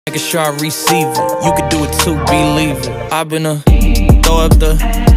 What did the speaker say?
making sure I receive it. You can do it too, believe it. I've been throw up the